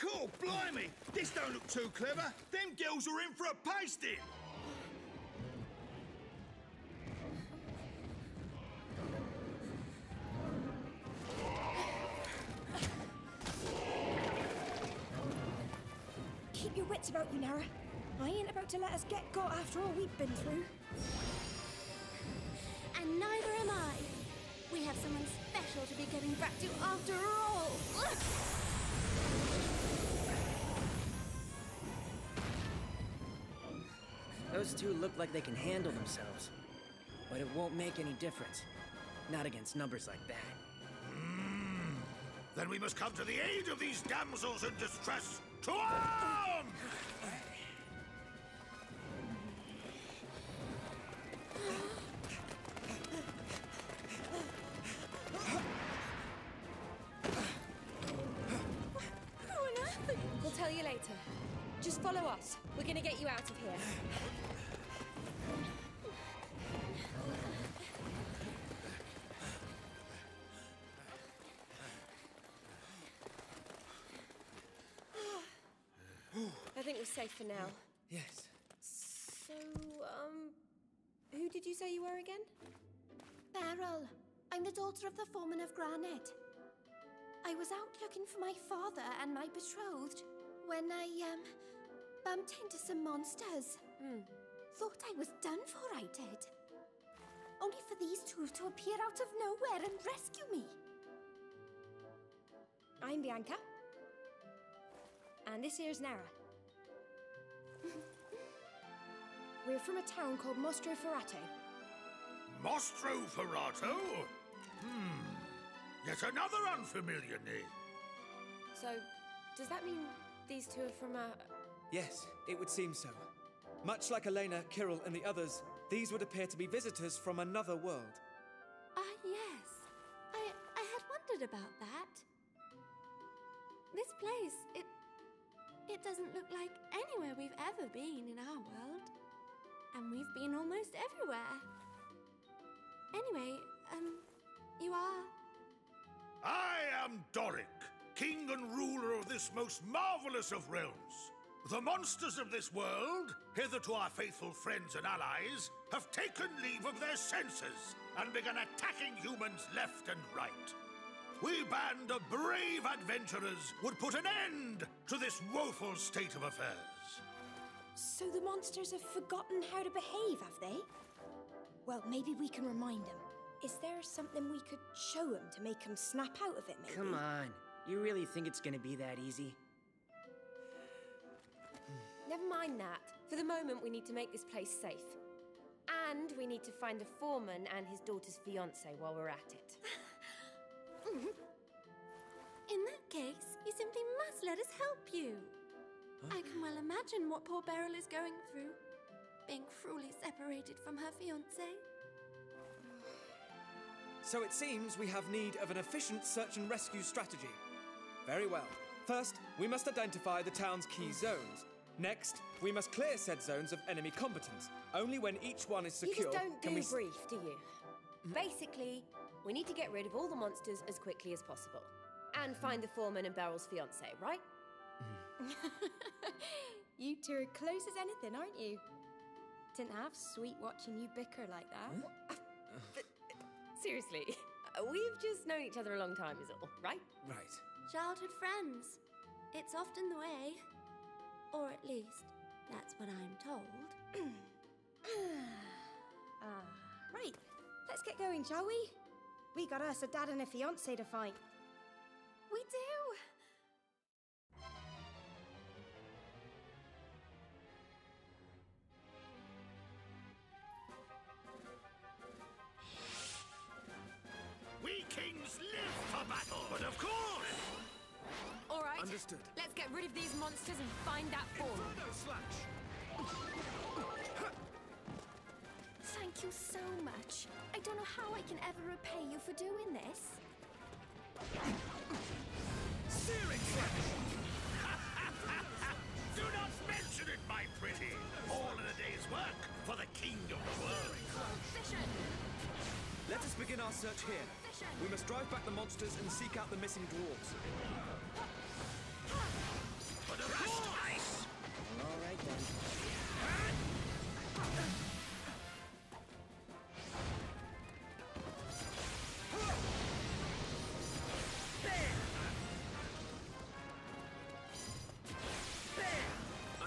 Cool, blimey! This don't look too clever. Them girls are in for a pasting. Keep your wits about you, Nara. I ain't about to let us get got after all we've been through. And neither am I. We have someone special to be getting back to after all. Those two look like they can handle themselves. But it won't make any difference. Not against numbers like that. Then we must come to the aid of these damsels in distress. To arm! We'll tell you later. Just follow us. We're gonna get you out of here. I think we're safe for now. Yes. So, who did you say you were again? Beryl, I'm the daughter of the foreman of Granite. I was out looking for my father and my betrothed when I, bumped into some monsters. Thought I was done for, I did. Only for these two to appear out of nowhere and rescue me. I'm Bianca. And this here's Nara. We're from a town called Mostro Ferrato. Mostro Ferrato? Yet another unfamiliar name. So, does that mean these two are from a... Yes, it would seem so. Much like Elena, Kirill, and the others, these would appear to be visitors from another world. Yes. I had wondered about that. This place, it doesn't look like anywhere we've ever been in our world. And we've been almost everywhere. Anyway, you are... I am Doric, king and ruler of this most marvelous of realms. The monsters of this world, hitherto our faithful friends and allies, have taken leave of their senses and begun attacking humans left and right. We band of brave adventurers would put an end to this woeful state of affairs. So the monsters have forgotten how to behave, have they? Well, maybe we can remind them. Is there something we could show them to make them snap out of it, maybe? Come on. You really think it's gonna be that easy? Never mind that. For the moment, we need to make this place safe. And we need to find the foreman and his daughter's fiancé while we're at it. In that case, you simply must let us help you. Huh? I can well imagine what poor Beryl is going through. Being cruelly separated from her fiancé. So it seems we have need of an efficient search and rescue strategy. Very well. First, we must identify the town's key zones. Next, we must clear said zones of enemy combatants. Only when each one is secure... You just don't do brief, do you? Basically, we need to get rid of all the monsters as quickly as possible. And find the foreman and Beryl's fiancé, right? You two are close as anything, aren't you? Didn't half sweet watching you bicker like that. Huh? Seriously, we've just known each other a long time is all, right? Right. Childhood friends. It's often the way. Or at least, that's what I'm told. Right. Let's get going, shall we? We got us a dad and a fiancé to find. We do! We kings live for battle, but of course! All right. Understood. Let's get rid of these monsters and find that foreman. Inferno slash! Thank you so much. I don't know how I can ever repay you for doing this. Searing slash! Do not mention it, my pretty! All in a day's work for the king of the world. Vision! Let us begin our search here. We must drive back the monsters and seek out the missing dwarves.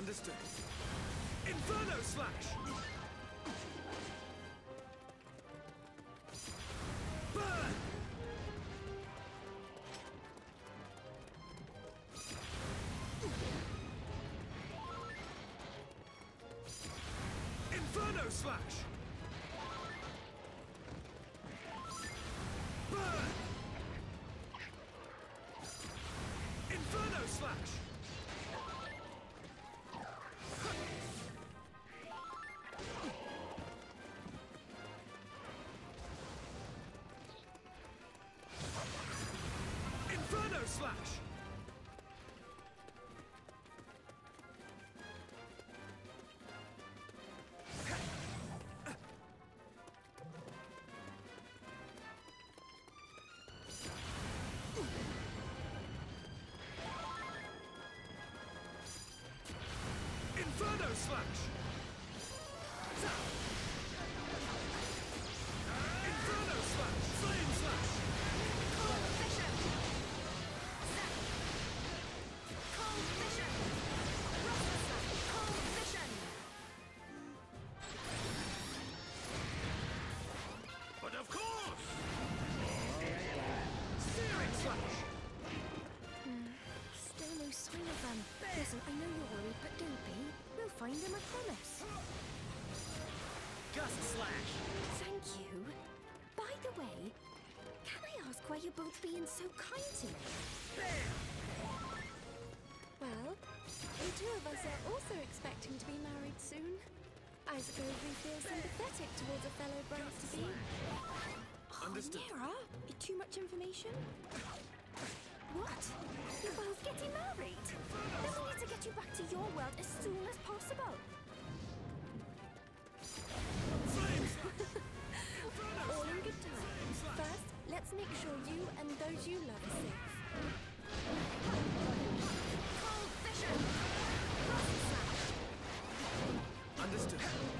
Understood. Inferno Slash! Burn! Inferno Slash! Burn! Inferno Slash! Inferno Slash! Inferno Slash! Inferno Slash! Flame Slash! Cold Vision! Cold Vision! Roster Slash! Cold Vision! But of course! Searing Slash! Still no sign of them. Listen, I know you're worried, but don't be. We'll find them, I promise. Gust Slash! Thank you. By the way, can I ask why you're both being so kind to me? Well, the two of us are also expecting to be married soon. I suppose we feel sympathetic towards a fellow bride-to-be. Understood. Mira, too much information? What? You're both getting married? Then we need to get you back to your world as soon as possible. All in good time. First, let's make sure you and those you love are safe. Cold Vision! Roster Slash! Understood.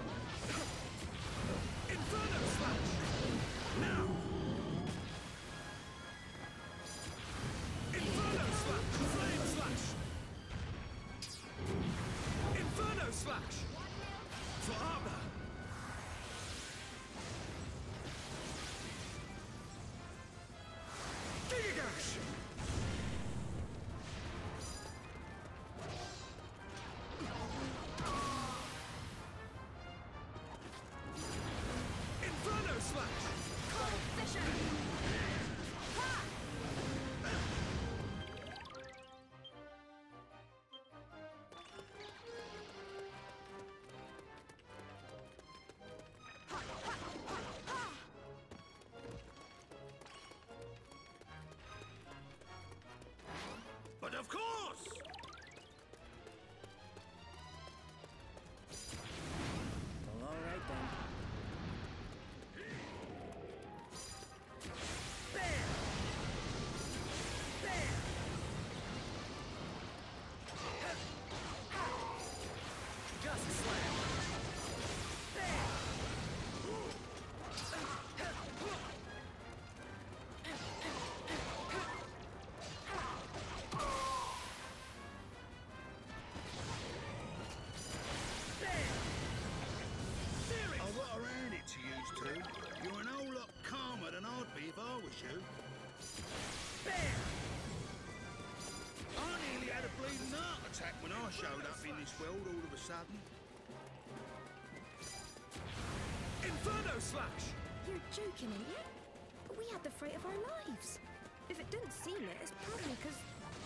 Inferno Slash! Now! Inferno Slash! Flame Slash! Inferno Slash! For armor! Gigagash! Inferno Slash! Cold Vision! Ha! But of course! Well, all right then. Bam! Bam! Gust Slash! Bam! I've got around it to use two. You're an whole lot calmer than I'd be if I was you. Bam! I nearly had a bleeding heart attack when I showed up in this world all of a sudden. Inferno Slash! You're joking, ain't you? We had the fright of our lives. If it didn't seem it, it's probably because...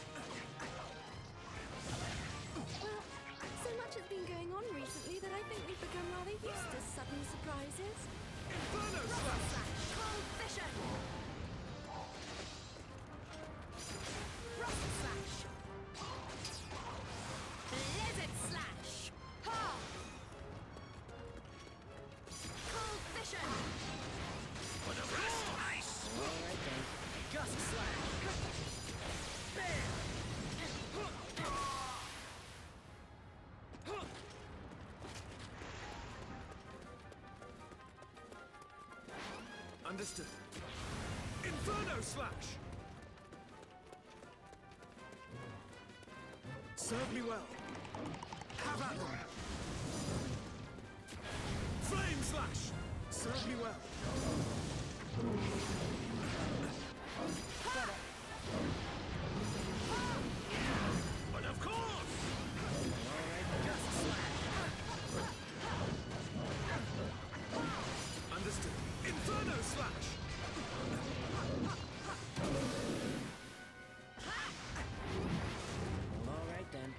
Well, so much has been going on recently that I think we've become rather used to sudden surprises. Inferno Roster Slash! Slash! Cold Vision! Roster Slash! Blizzard Slash! Ha! Cold Vision! But of course! Nice! All right then. Gust Slash! Bam! Understood. Inferno Slash! Serve me well. Have at them! Flame slash! Serve me well. But of course! Understood. Inferno slash! All right then.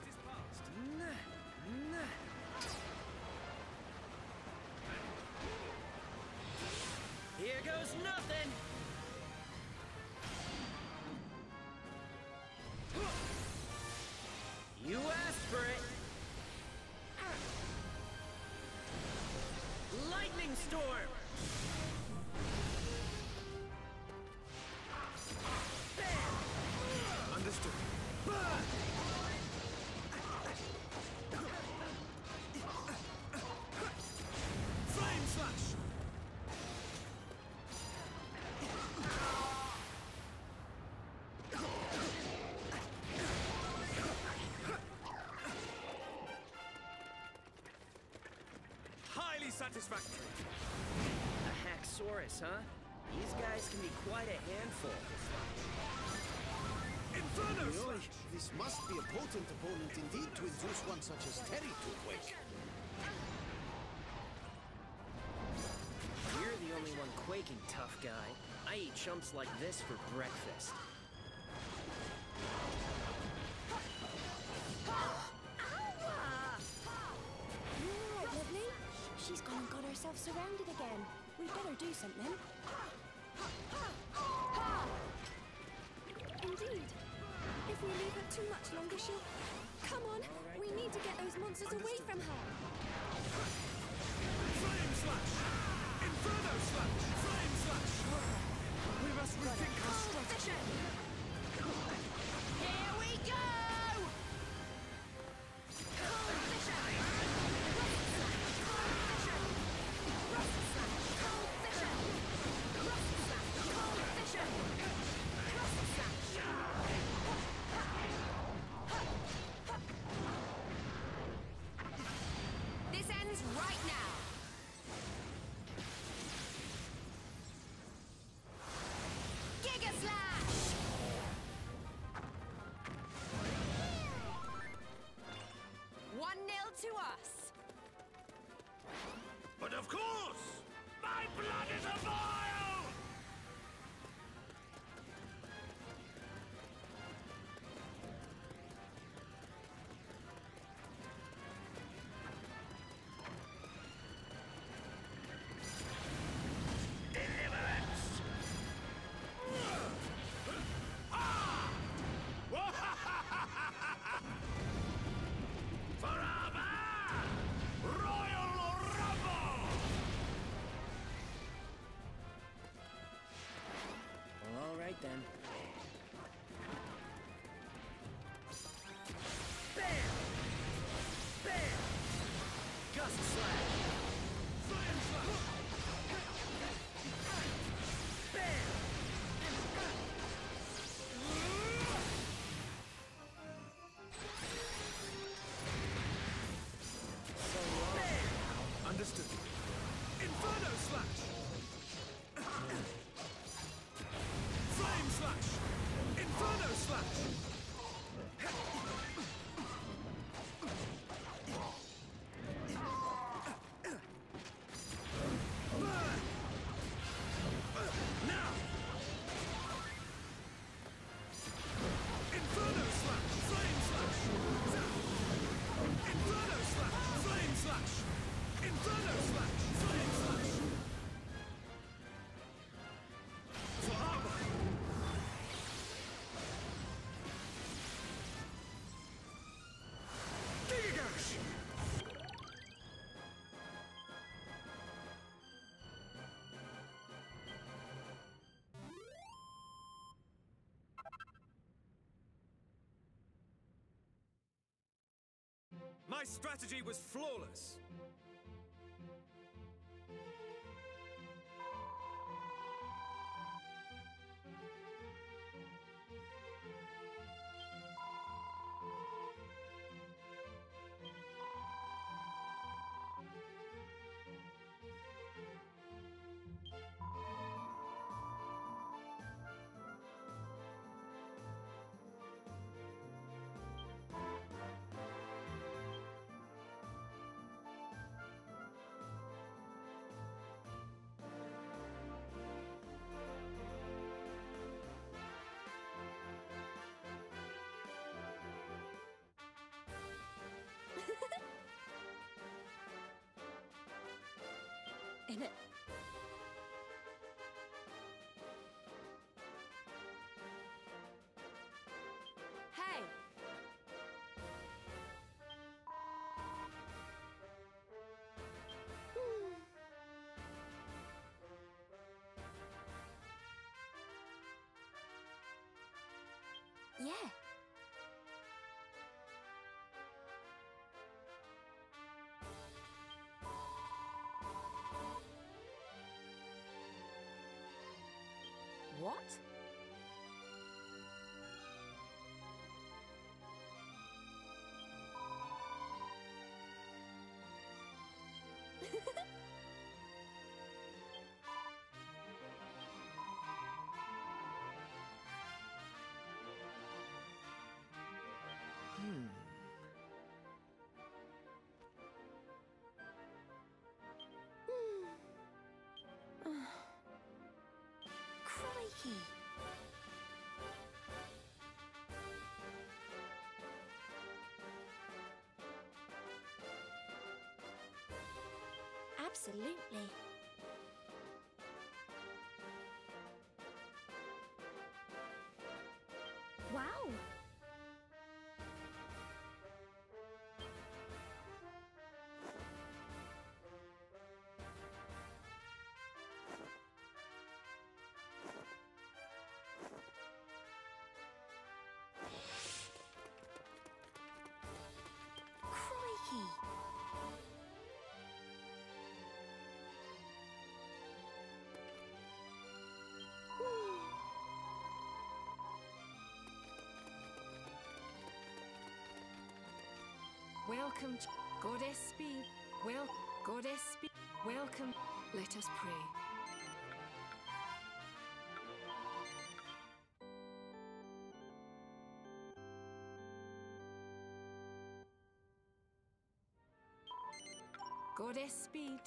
Here goes nothing! You asked for it! Lightning storm! Bam! Understood. Burn! Flame slash! Highly satisfactory. A Haxorus, huh? These guys can be quite a handful. Inferno Really? slash! This must be a potent opponent indeed to induce one such as Terry to quake. You're the only one quaking, tough guy. I eat chumps like this for breakfast. You alright, lovely? She's gone and got herself surrounded again. We'd better do something. Indeed. If we leave her too much longer, she'll... Come on! We need to get those monsters away from her! Flame slash! Inferno slash! Flame slash! We must rethink our strategy. Here we go! This ends right now. Giga Slash! 1-0 to us. But of course! My blood is a boil! Deliverance! Forever! Royal Rumble! All right then. Bam! Bam! Gust slash! Flame slash! Bam! Understood. Inferno slash! Flame slash! Inferno slash! Burn! Now! Inferno slash! Flame slash! Inferno slash! Flame slash! Inferno slash! Flame slash! For armor! Gigagash! My strategy was flawless. in it. Hey! Yeah. What? Crikey! Absolutely. Wow! Crikey! Welcome, Goddess Speed. Goddess Speed. Welcome. Let us pray. Goddess Speed.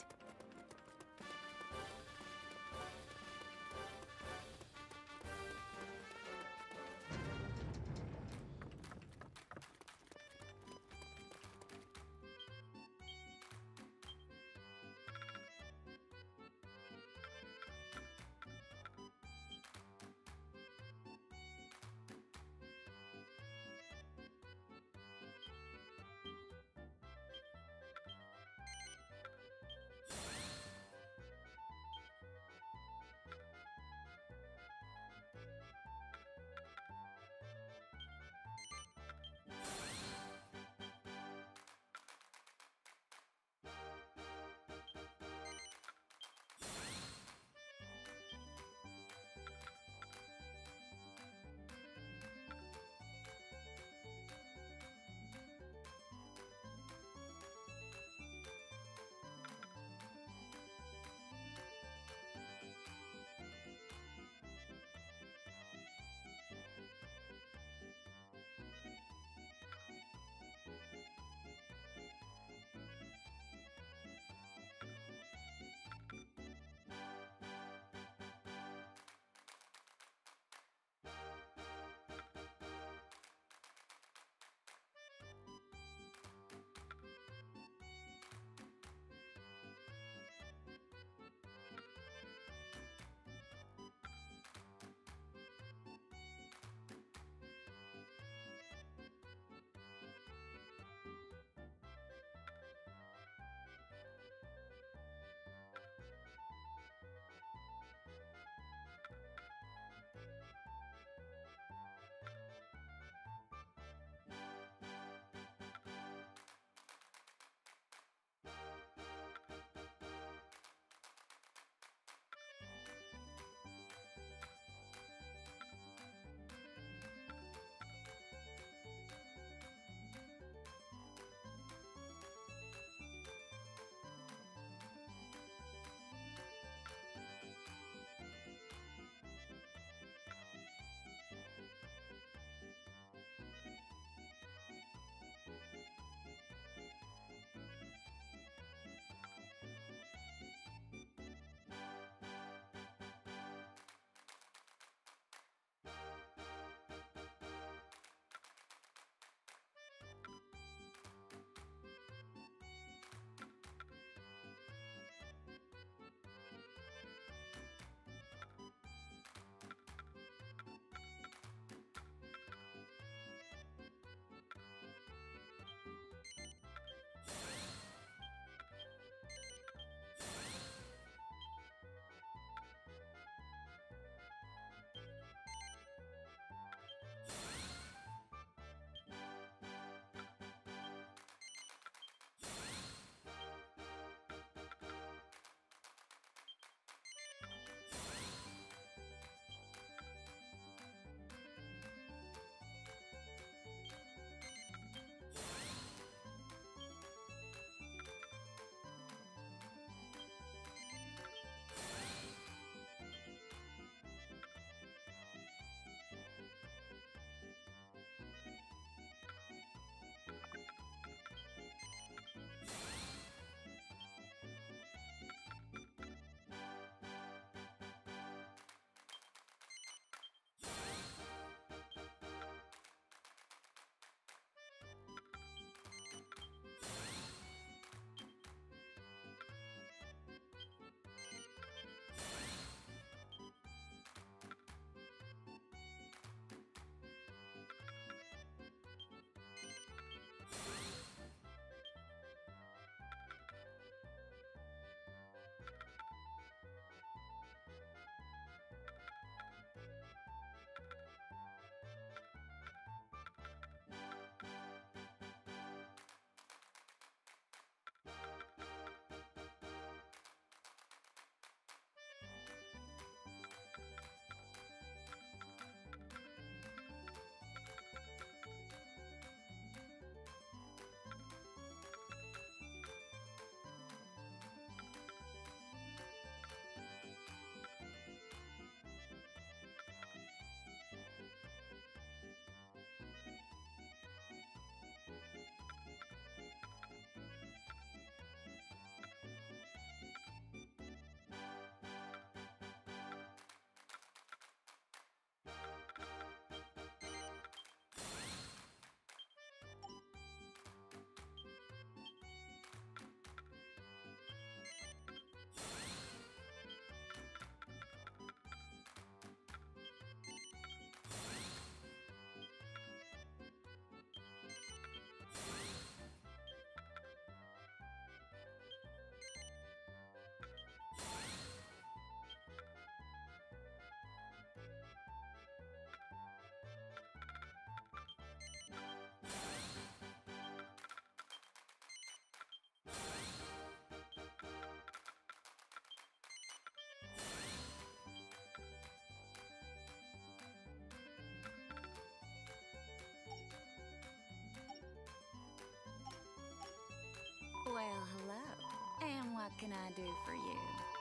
Well, hello. And what can I do for you?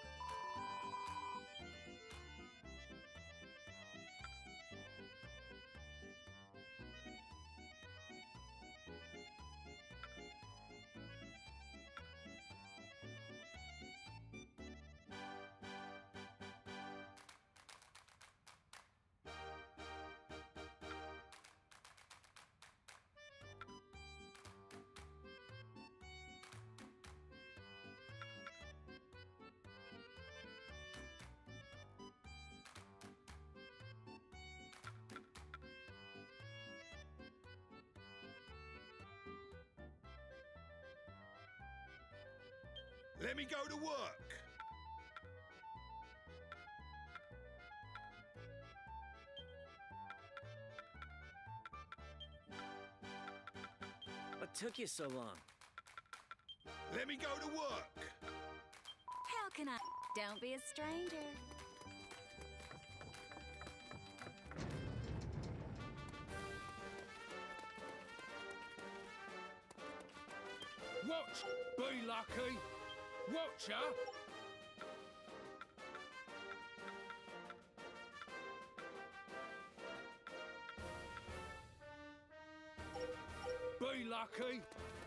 Let me go to work. What took you so long? Let me go to work. How can I? Don't be a stranger. Watch! Be lucky! Watch ya! Be lucky!